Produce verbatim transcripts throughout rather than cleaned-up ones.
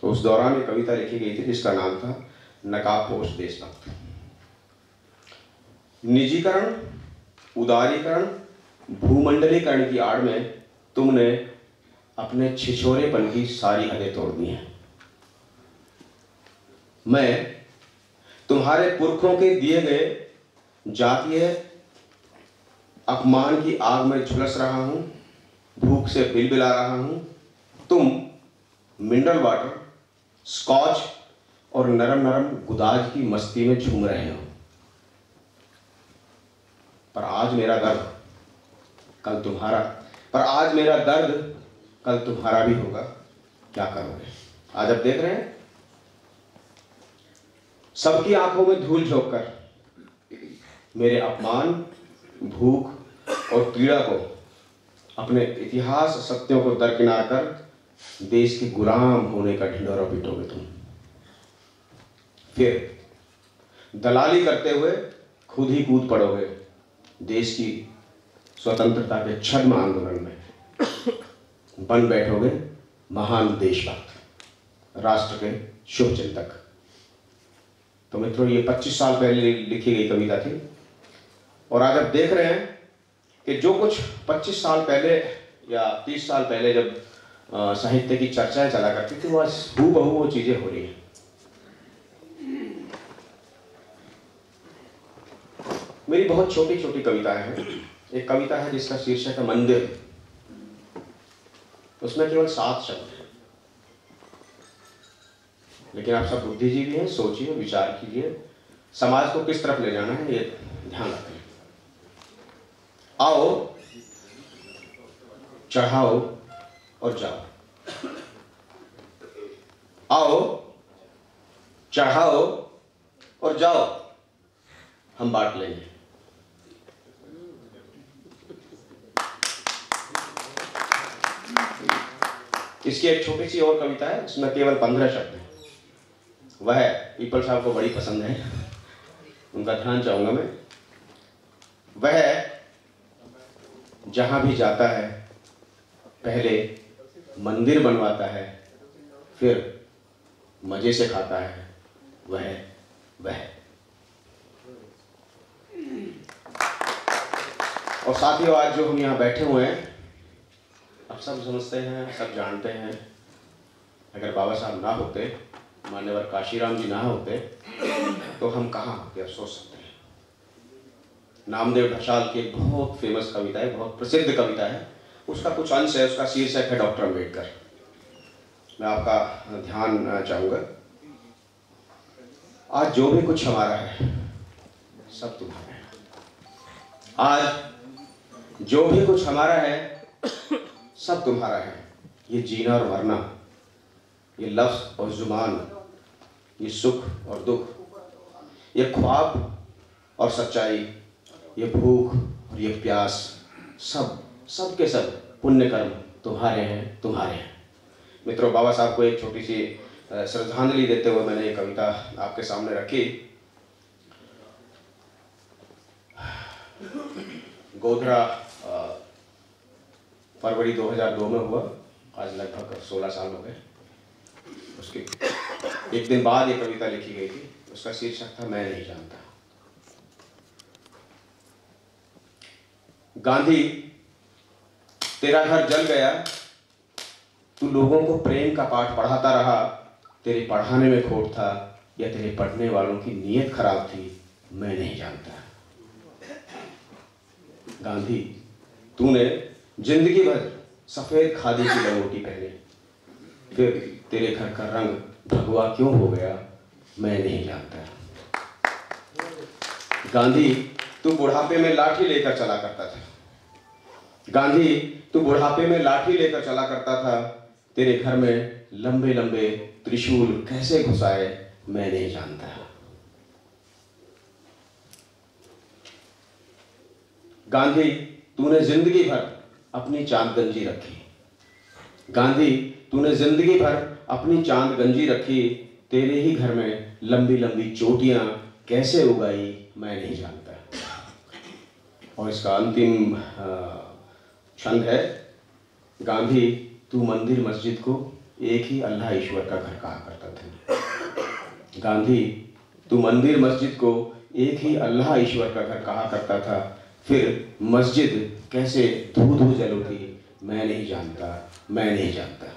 तो उस दौरान एक कविता लिखी गई थी जिसका नाम था नकाबपोश देशभक्त। निजीकरण, उदारीकरण, भूमंडलीकरण की आड़ में तुमने अपने छिछोरेपन की सारी हदें तोड़ दी हैं। मैं तुम्हारे पुरखों के दिए गए जातीय अपमान की आग में झुलस रहा हूं, भूख से बिलबिला रहा हूं। तुम मिनरल वाटर, स्कॉच और नरम नरम गुदाज की मस्ती में झूम रहे हो। पर आज मेरा दर्द कल तुम्हारा पर आज मेरा दर्द कल तुम्हारा भी होगा। क्या करोगे? आज अब देख रहे हैं सबकी आंखों में धूल झोंककर मेरे अपमान, भूख और पीड़ा को, अपने इतिहास सत्यों को दरकिनार कर देश के गुलाम होने का ढिंढोरा पीटोगे तुम। फिर दलाली करते हुए खुद ही कूद पड़ोगे देश की स्वतंत्रता के छद्म आंदोलन में। बन बैठोगे महान देशभक्त, राष्ट्र के शुभ चिंतक। तो मित्रों, ये पच्चीस साल पहले लिखी गई कविता थी और आज आप देख रहे हैं कि जो कुछ पच्चीस साल पहले या तीस साल पहले जब साहित्य की चर्चाएं चला करती थी, वो हूबहू वो चीजें हो रही हैं। मेरी बहुत छोटी छोटी कविताएं हैं। एक कविता है जिसका शीर्षक है मंदिर। उसमें केवल सात शब्द हैं, लेकिन आप सब बुद्धिजीवी हैं, सोचिए, विचार कीजिए, समाज को किस तरफ ले जाना है ये ध्यान रखें। आओ, चढ़ाओ और जाओ। आओ, चढ़ाओ और जाओ, हम बांट लेंगे। इसकी एक छोटी सी और कविता है, इसमें केवल पंद्रह शब्द हैं। वह पीपल साहब को बड़ी पसंद है, उनका ध्यान चाहूंगा मैं। वह जहां भी जाता है पहले मंदिर बनवाता है, फिर मजे से खाता है। वह वह और साथियों, आज जो हम यहाँ बैठे हुए हैं, आप सब समझते हैं, सब जानते हैं, अगर बाबा साहब ना होते, मान्यवर काशीराम जी ना होते, तो हम कहाँ होते, आप सोच सकते हैं। नामदेव ढसाल की एक बहुत फेमस कविता है, बहुत प्रसिद्ध कविता है, उसका कुछ अंश है, उसका शीर्षक है डॉक्टर अम्बेडकर। मैं आपका ध्यान चाहूँगा। आज जो भी कुछ हमारा है सब तुम्हारा है। आज जो भी कुछ हमारा है सब तुम्हारा है। ये जीना और मरना, ये लफ्ज़ और जुबान, ये सुख और दुख, ये ख्वाब और सच्चाई, ये भूख और ये प्यास, सब सब के सब पुण्य कर्म तुम्हारे हैं, तुम्हारे हैं। मित्रों, बाबा साहब को एक छोटी सी श्रद्धांजलि देते हुए मैंने ये कविता आपके सामने रखी। गोधरा फरवरी दो हज़ार दो में हुआ, आज लगभग सोलह साल हो गए। उसके एक दिन बाद ये कविता लिखी गई थी। उसका शीर्षक था मैं नहीं जानता। गांधी, तेरा घर जल गया, तू लोगों को प्रेम का पाठ पढ़ाता रहा। तेरे पढ़ाने में खोट था या तेरे पढ़ने वालों की नीयत खराब थी, मैं नहीं जानता। गांधी, तूने जिंदगी भर सफेद खादी की लंगोटी पहनी, फिर तेरे घर का रंग भगवा क्यों हो गया, मैं नहीं जानता। गांधी, तू बुढ़ापे में लाठी लेकर चला करता था। गांधी, तू बुढ़ापे में लाठी लेकर चला करता था। तेरे घर में लंबे लंबे त्रिशूल कैसे घुसाए, मैं नहीं जानता। गांधी, तूने जिंदगी भर अपनी चांद गंजी रखी। गांधी, तूने जिंदगी भर अपनी चांद गंजी रखी। तेरे ही घर में लंबी लंबी चोटियां कैसे उगाई, मैं नहीं जानता। और इसका अंतिम छंद है, गांधी, तू मंदिर मस्जिद को एक ही अल्लाह ईश्वर का घर कहा करता था। गांधी तू मंदिर मस्जिद को एक ही अल्लाह ईश्वर का घर कहा करता था, फिर मस्जिद कैसे धू धू जल उठी मैं नहीं जानता, मैं नहीं जानता।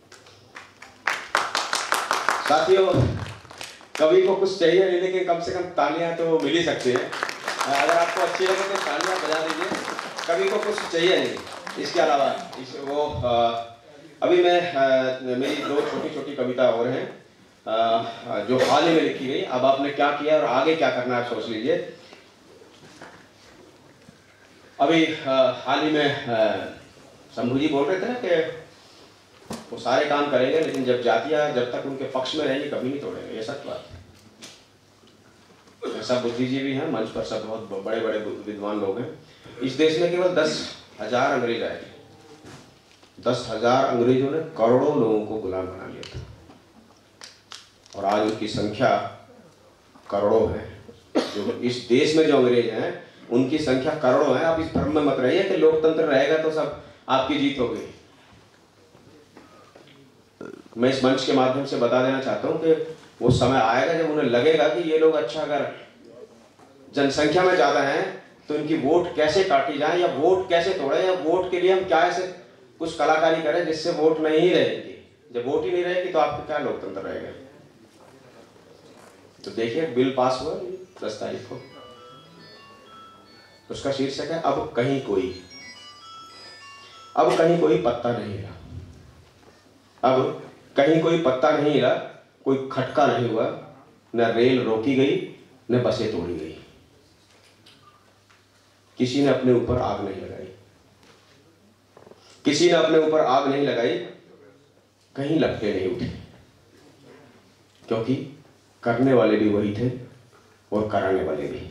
साथियों, कवि को कुछ चाहिए नहीं, लेकिन कम से कम तालियां तो मिल ही सकती है। अगर आपको अच्छी लगे तो तालियां बजा दीजिए। कवि को कुछ चाहिए नहीं इसके अलावा। इस वो आ, अभी मैं आ, मेरी दो छोटी छोटी कविता और हैं आ, जो हाल ही में लिखी गई। अब आपने क्या किया और आगे क्या करना है आप सोच लीजिए। अभी आ, हाल ही में शंभू जी बोल रहे थे ना कि वो सारे काम करेंगे, लेकिन जब जातियां जब तक उनके पक्ष में रहेंगी कभी नहीं तोड़ेंगे। ये सच बात है। सब बुद्धिजीवी हैं मंच पर, सब बहुत बड़े बड़े विद्वान लोग हैं। इस देश में केवल दस हजार अंग्रेज आए थे। दस हजार अंग्रेजों ने करोड़ों लोगों को गुलाम बना लिया था, और आज उनकी संख्या करोड़ों है। जो इस देश में जो अंग्रेज हैं उनकी संख्या करोड़ों है। आप इस भ्रम में मत रहिए कि लोकतंत्र रहेगा तो सब आपकी जीत हो गई। मैं इस मंच के माध्यम से बता देना चाहता हूं कि वो समय आएगा जब उन्हें लगेगा कि ये लोग अच्छा, अगर जनसंख्या में ज्यादा हैं तो इनकी वोट कैसे काटी जाए, या वोट कैसे तोड़े, या वोट के लिए हम क्या ऐसे कुछ कलाकारी करें जिससे वोट नहीं रहेगी। जब वोट ही नहीं रहेगी तो आपका क्या लोकतंत्र रहेगा। तो देखिए, बिल पास हुआ दस तारीख को, उसका शीर्षक है अब कहीं कोई अब कहीं कोई पत्ता नहीं हिला। अब कहीं कोई पत्ता नहीं हिला, कोई खटका नहीं हुआ, न रेल रोकी गई न बसें तोड़ी गई, किसी ने अपने ऊपर आग नहीं लगाई, किसी ने अपने ऊपर आग नहीं लगाई, कहीं लपटे नहीं उठे, क्योंकि करने वाले भी वही थे और कराने वाले भी।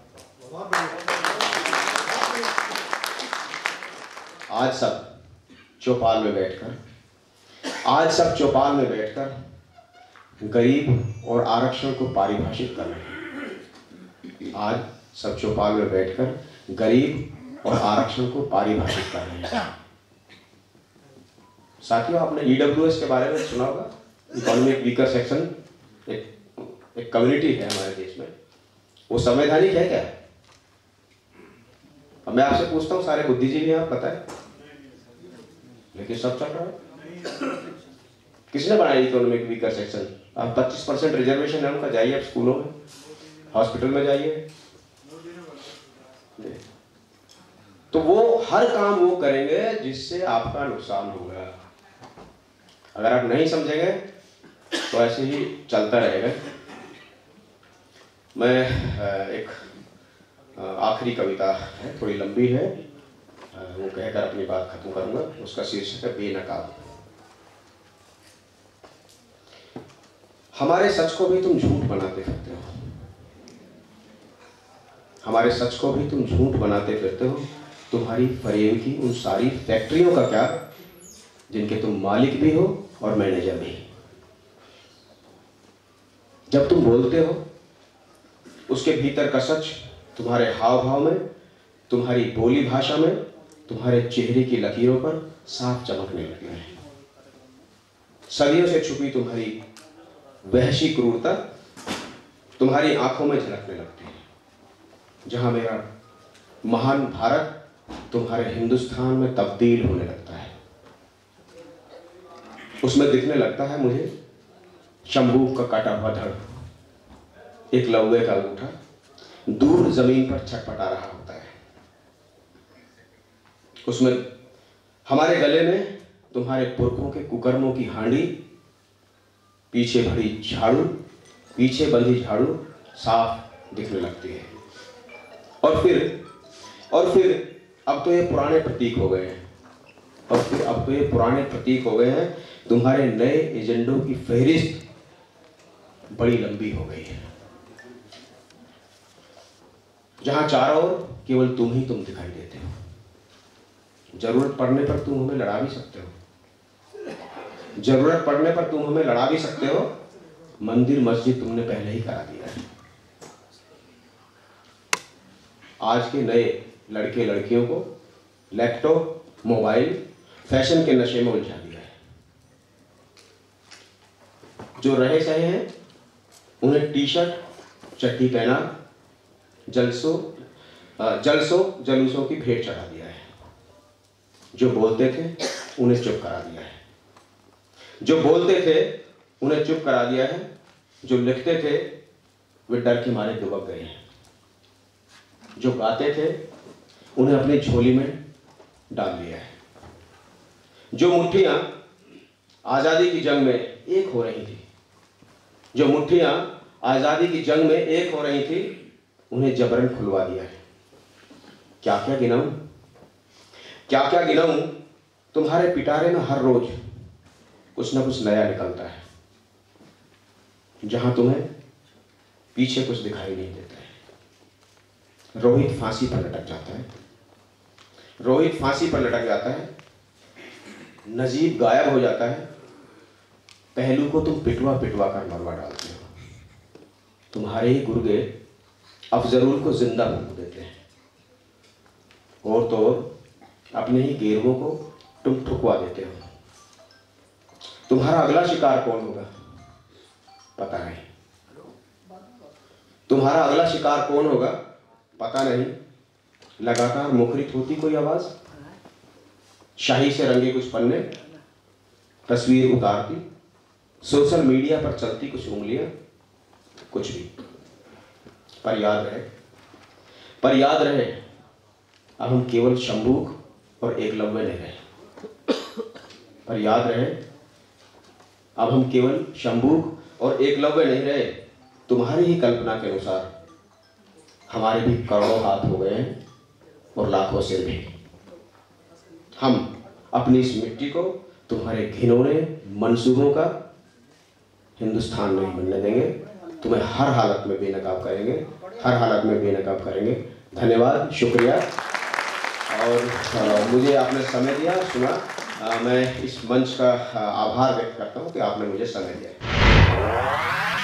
आज सब चौपाल में बैठकर आज सब चौपाल में बैठकर गरीब और आरक्षण को परिभाषित कर रहे हैं। आज सब चौपाल में बैठकर गरीब और आरक्षण को परिभाषित कर रहे हैं। साथियों, आपने ईडब्ल्यूएस के बारे में सुना होगा, इकोनॉमिक वीकर सेक्शन। एक एक कम्युनिटी है हमारे देश में। वो संवैधानिक है क्या? अब मैं आपसे पूछता हूँ, सारे बुद्धिजीवी हैं, आप पता है, लेकिन सब चल रहा है। किसने बनाया इकोनॉमिक वीकर सेक्शन? आप पच्चीस परसेंट रिजर्वेशन है उनका, जाइए आप स्कूलों में, हॉस्पिटल में जाइए, तो वो हर काम वो करेंगे जिससे आपका नुकसान होगा। अगर आप नहीं समझेंगे तो ऐसे ही चलता रहेगा। मैं एक आखिरी कविता है, थोड़ी लंबी है, वो कहकर अपनी बात खत्म करूंगा। उसका शीर्षक है बेनकाब। हमारे सच को भी तुम झूठ बनाते फिरते हो, हमारे सच को भी तुम झूठ बनाते फिरते हो। तुम्हारी फरेब की उन सारी फैक्ट्रियों का क्या, जिनके तुम मालिक भी हो और मैनेजर भी। जब तुम बोलते हो उसके भीतर का सच तुम्हारे हाव भाव में, तुम्हारी बोली भाषा में, तुम्हारे चेहरे की लकीरों पर साफ चमकने लगता है। सदियों से छुपी तुम्हारी वहशी क्रूरता तुम्हारी आंखों में झलकने लगती है। जहां मेरा महान भारत तुम्हारे हिंदुस्तान में तब्दील होने लगता है, उसमें दिखने लगता है मुझे शंभू का काटा हुआ धड़, एक लौहे का अंगूठा दूर जमीन पर छटपटा रहा होता है। उसमें हमारे गले में तुम्हारे पुरखों के कुकर्मों की हांडी, पीछे भरी झाड़ू, पीछे बंधी झाड़ू साफ दिखने लगती है। और फिर और फिर अब तो ये पुराने प्रतीक हो गए हैं, और फिर अब तो ये पुराने प्रतीक हो गए हैं। तुम्हारे नए एजेंडों की फहरिस्त बड़ी लंबी हो गई है, जहां चारों ओर केवल तुम ही तुम दिखाई देते हो। जरूरत पड़ने पर तुम हमें लड़ा भी सकते हो, जरूरत पड़ने पर तुम हमें लड़ा भी सकते हो। मंदिर मस्जिद तुमने पहले ही करा दिया है। आज के नए लड़के लड़कियों को लैपटॉप, मोबाइल, फैशन के नशे में उलझा दिया है। जो रहे सहे हैं उन्हें टी शर्ट चड्डी पहना जलसों जलसों जलूसों की भेंट चढ़ा दिया है। जो बोलते थे उन्हें चुप करा दिया है। जो बोलते थे उन्हें चुप करा दिया है। जो लिखते थे वे डर के मारे दुबक गए हैं। जो गाते थे उन्हें अपनी झोली में डाल लिया है। जो मुट्ठियां आज़ादी की जंग में एक हो रही थी जो मुट्ठियां आज़ादी की जंग में एक हो रही थी उन्हें जबरन खुलवा दिया है। क्या क्या गिनाऊं क्या क्या गिनाऊं तुम्हारे पिटारे में हर रोज कुछ ना कुछ नया निकलता है। जहां तुम्हें पीछे कुछ दिखाई नहीं देता है। रोहित फांसी पर लटक जाता है रोहित फांसी पर लटक जाता है। नजीब गायब हो जाता है। पहलू को तुम पिटवा पिटवा कर मरवा डालते हो। तुम्हारे ही गुर्गे अफजरुल को जिंदा फूंक देते हैं। और तो और अपने ही गेरुओं को तुम ठुकवा देते हो। तुम्हारा अगला शिकार कौन होगा पता नहीं। तुम्हारा अगला शिकार कौन होगा पता नहीं। लगातार मुखरित होती कोई आवाज, शाही से रंगे कुछ पन्ने, तस्वीर उतारती, सोशल मीडिया पर चलती कुछ उंगलियां, कुछ भी। पर याद रहे पर याद रहे अब हम केवल शंभूक और एकलव्य नहीं रहे। पर याद रहे अब हम केवल शंभूक और एकलव्य नहीं रहे। तुम्हारी ही कल्पना के अनुसार हमारे भी करोड़ों हाथ हो गए हैं और लाखों सिर भी। हम अपनी इस मिट्टी को तुम्हारे घिनौने मंसूबों का हिंदुस्तान नहीं बनने देंगे। तुम्हें हर हालत में बेनकाब करेंगे हर हालत में बेनकाब करेंगे। धन्यवाद, शुक्रिया। और आ, मुझे आपने समय दिया, सुना। आ, मैं इस मंच का आभार व्यक्त करता हूँ कि आपने मुझे समय दिया।